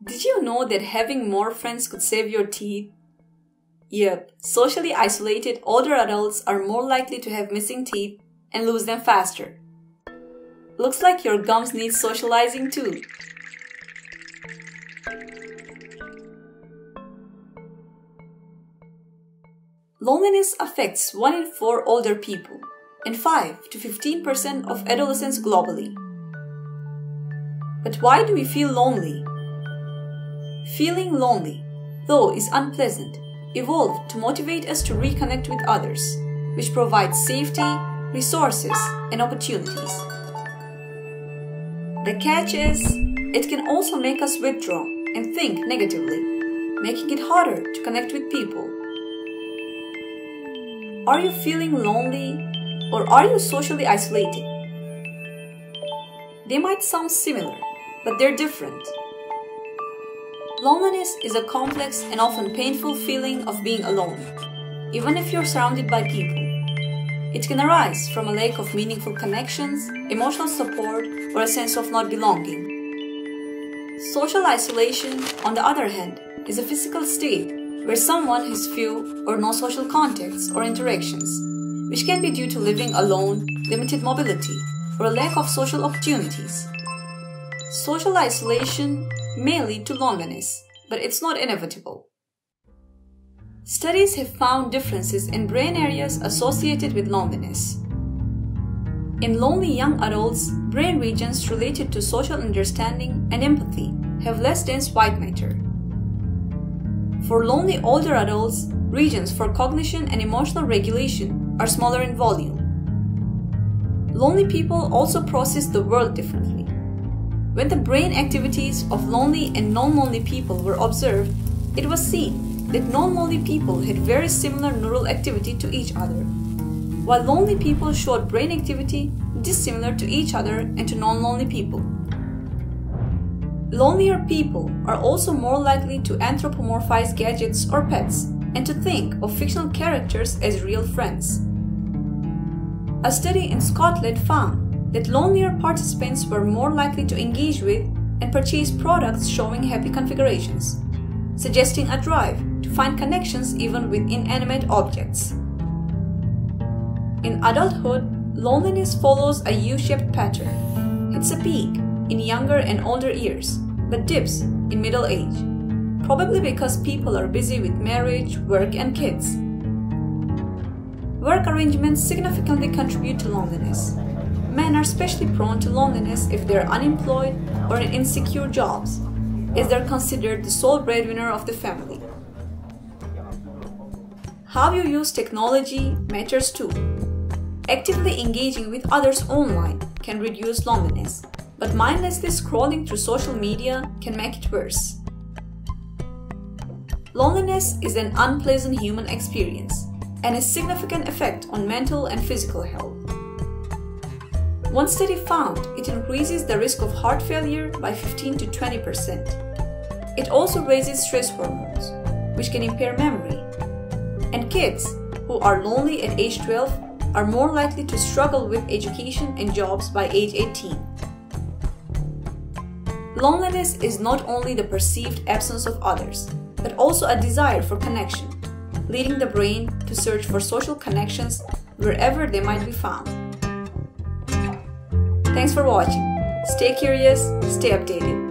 Did you know that having more friends could save your teeth? Yep, socially isolated older adults are more likely to have missing teeth and lose them faster. Looks like your gums need socializing too. Loneliness affects 1 in 4 older people and 5 to 15% of adolescents globally. But why do we feel lonely? Feeling lonely, though is unpleasant, evolved to motivate us to reconnect with others, which provides safety, resources, and opportunities. The catch is, it can also make us withdraw and think negatively, making it harder to connect with people. Are you feeling lonely, or are you socially isolated? They might sound similar, but they're different. Loneliness is a complex and often painful feeling of being alone, even if you're surrounded by people. It can arise from a lack of meaningful connections, emotional support, or a sense of not belonging. Social isolation, on the other hand, is a physical state where someone has few or no social contacts or interactions, which can be due to living alone, limited mobility, or a lack of social opportunities. Social isolation may lead to loneliness, but it's not inevitable. Studies have found differences in brain areas associated with loneliness. In lonely young adults, brain regions related to social understanding and empathy have less dense white matter. For lonely older adults, regions for cognition and emotional regulation are smaller in volume. Lonely people also process the world differently. When the brain activities of lonely and non-lonely people were observed, it was seen that non-lonely people had very similar neural activity to each other, while lonely people showed brain activity dissimilar to each other and to non-lonely people. Lonelier people are also more likely to anthropomorphize gadgets or pets and to think of fictional characters as real friends. A study in Scotland found that lonelier participants were more likely to engage with and purchase products showing happy configurations, suggesting a drive to find connections even with inanimate objects. In adulthood, loneliness follows a U-shaped pattern. It's a peak in younger and older years, but dips in middle age, probably because people are busy with marriage, work, and kids. Work arrangements significantly contribute to loneliness. Men are especially prone to loneliness if they are unemployed or in insecure jobs, as they are considered the sole breadwinner of the family. How you use technology matters too. Actively engaging with others online can reduce loneliness, but mindlessly scrolling through social media can make it worse. Loneliness is an unpleasant human experience and has significant effect on mental and physical health. One study found it increases the risk of heart failure by 15 to 20%. It also raises stress hormones, which can impair memory. And kids who are lonely at age 12 are more likely to struggle with education and jobs by age 18. Loneliness is not only the perceived absence of others, but also a desire for connection, leading the brain to search for social connections wherever they might be found. Thanks for watching. Stay curious, stay updated.